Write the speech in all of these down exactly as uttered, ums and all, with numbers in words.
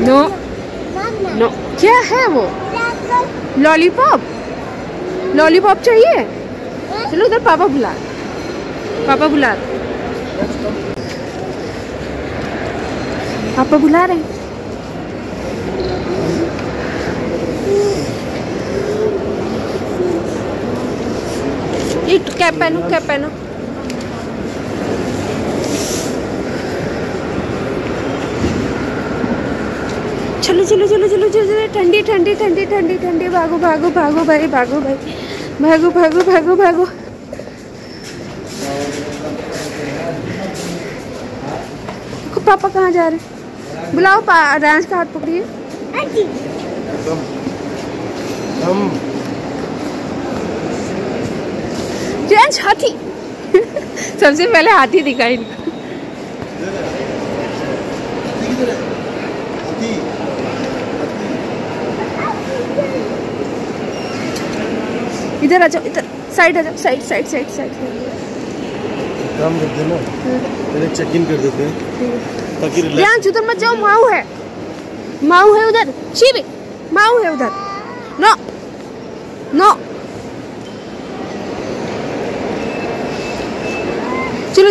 No no, क्या है वो? लॉलीपॉप? लॉलीपॉप चाहिए? चलो उधर पापा बुला, पापा बुला, पापा बुला रहे हैं। ये कैप पहनो, कैप पहनो। चलो चलो चलो चलो चलो, ठंडी ठंडी ठंडी ठंडी ठंडी, भागो भागो भागो भाई, भागो भाई, भागो भागो भागो भागो। पापा कहाँ जा रहे हैं? बुलाओ, रांझ का हाथ पकड़िए। रांझ हाथी सबसे पहले हाथी दिखाई इनको। इधर आ जाओ, इधर साइड आ जाओ, साइड साइड साइड साइड। काम करते हैं ना, पहले चेक इन कर देते हैं ताकि रियांश उधर मत जाओ, माऊ है, माऊ है उधर, शिवी माऊ है उधर। नो नो, चलो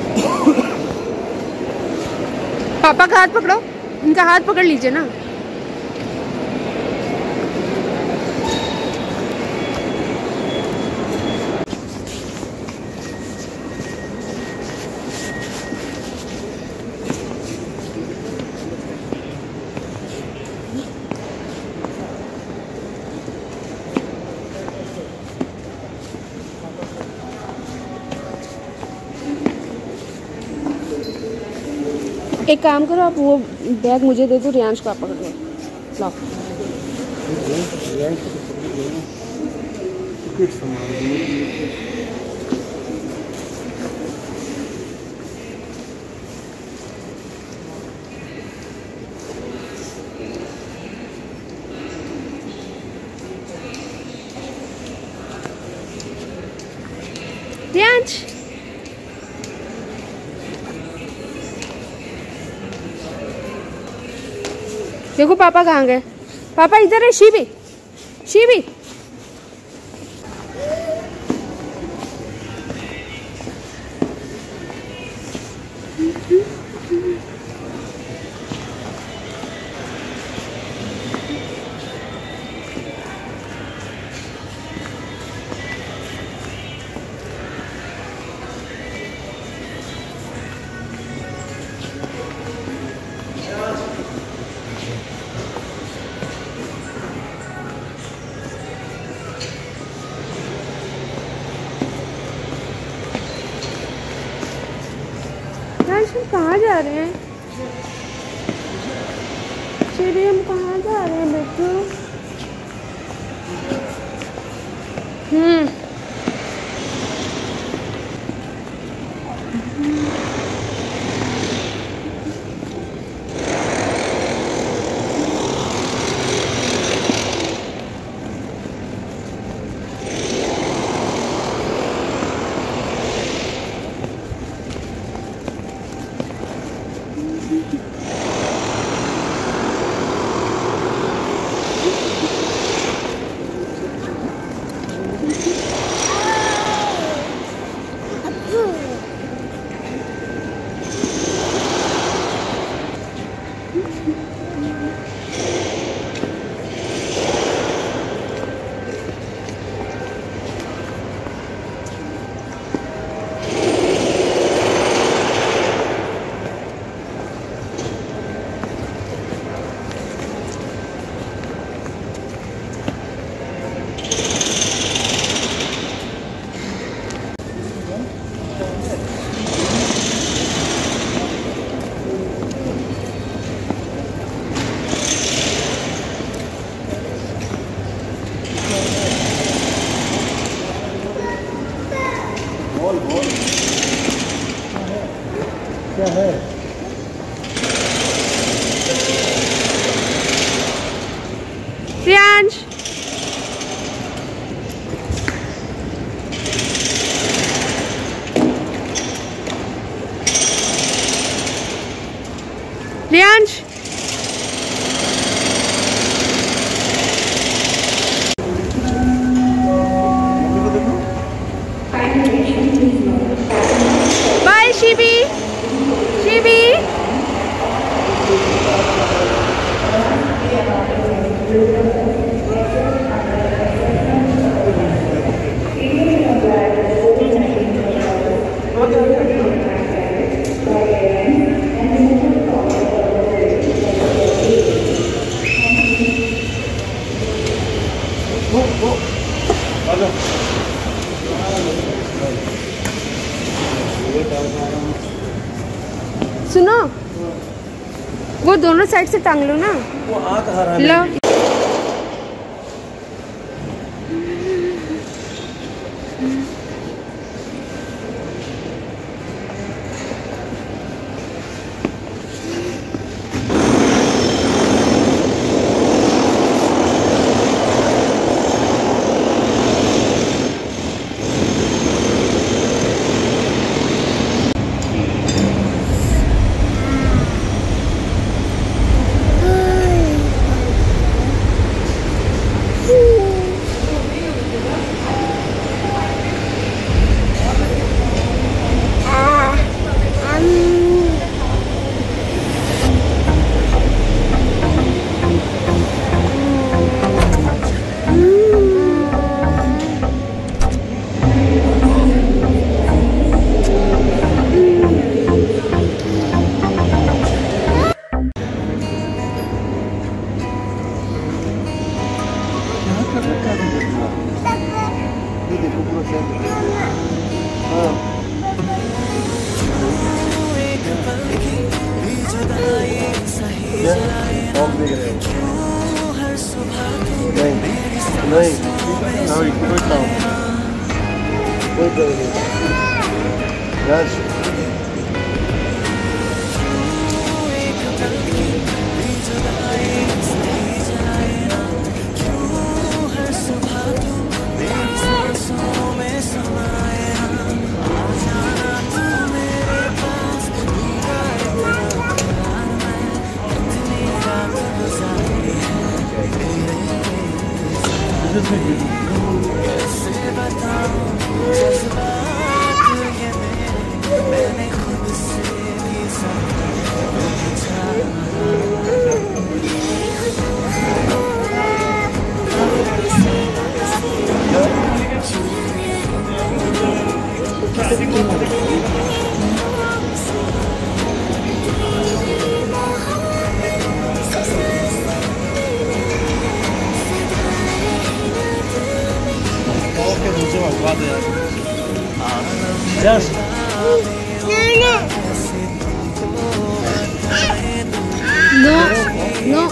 पापा का हाथ पकड़ो, इनका हाथ पकड़ लीजिए ना। एक काम करो, आप वो बैग मुझे दे दो, रियांश को आप पकड़ लो। लाओ। रियांश, देखो पापा कहाँ गए? पापा इधर है, शिवी शिवी। हम कहाँ जा रहे हैं? शिवी हम कहाँ जा रहे हैं बेटू? हम्म क्या है? रियांश, रियांश सुनो, वो दोनों साइड से टांग लो ना। वो आँख हरा लो। नहीं नहीं कोई काम कोई दर्द नहीं यस Yes. No, no.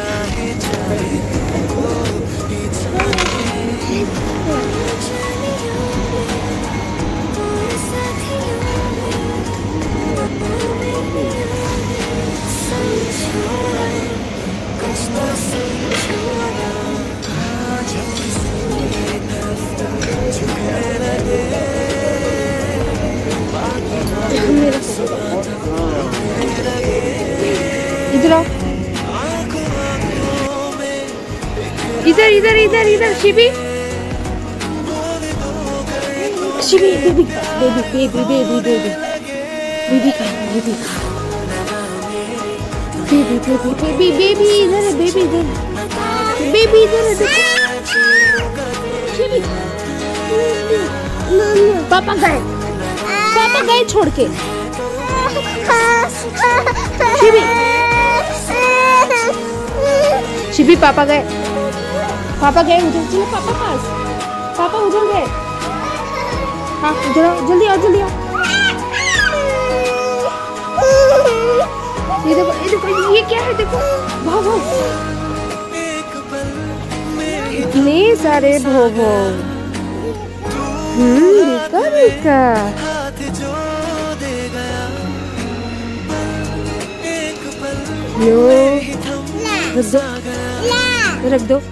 इधर आओ, इधर इधर इधर इधर शिबी शिबी baby baby baby baby baby baby का बेबी का बेबी बेबी बेबी बेबी इधर है, बेबी इधर बेबी इधर है, देखो शिबी पापा गए पापा गए छोड़ के शिबी शिबी पापा गए पापा गए उधर, चलो पापा पास पापा उधर गए। हाँ उधर आओ, जल्दी आओ जल्दी आओ। ये देखो ये देखो ये क्या है, देखो भागो इतने सारे भोगो। हम्म देखा देखा लो रख दो रख दो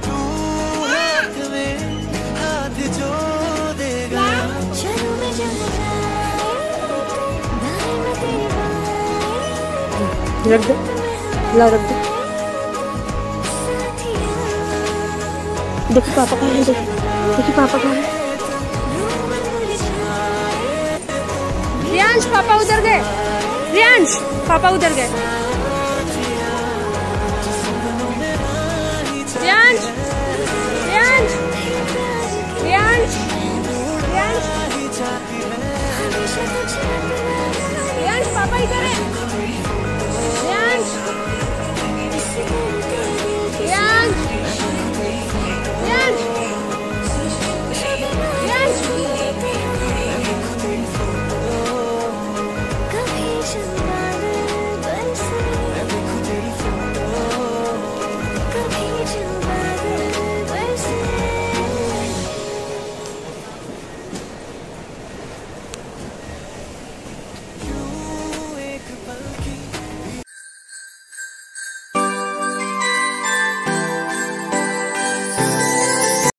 रख दो ला रख दो। देखो पापा कहाँ है, देखो देखिए पापा कहाँ है। रियांश पापा उधर गए, रियांश पापा उधर गए। रियांश रियांश रियांश रियांश रियांश पापा इधर है।